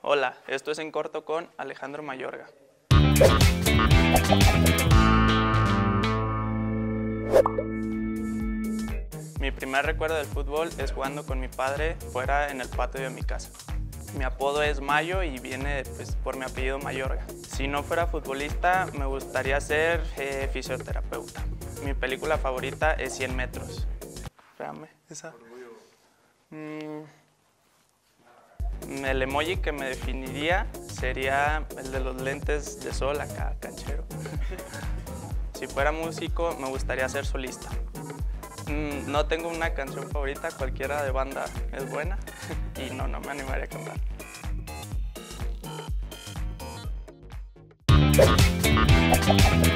Hola, esto es En Corto con Alejandro Mayorga. Mi primer recuerdo del fútbol es jugando con mi padre fuera en el patio de mi casa. Mi apodo es Mayo y viene por mi apellido Mayorga. Si no fuera futbolista, me gustaría ser fisioterapeuta. Mi película favorita es 100 metros. Espérame, esa. El emoji que me definiría sería el de los lentes de sol acá, canchero. Si fuera músico, me gustaría ser solista. No tengo una canción favorita, cualquiera de banda es buena y no me animaría a cantar.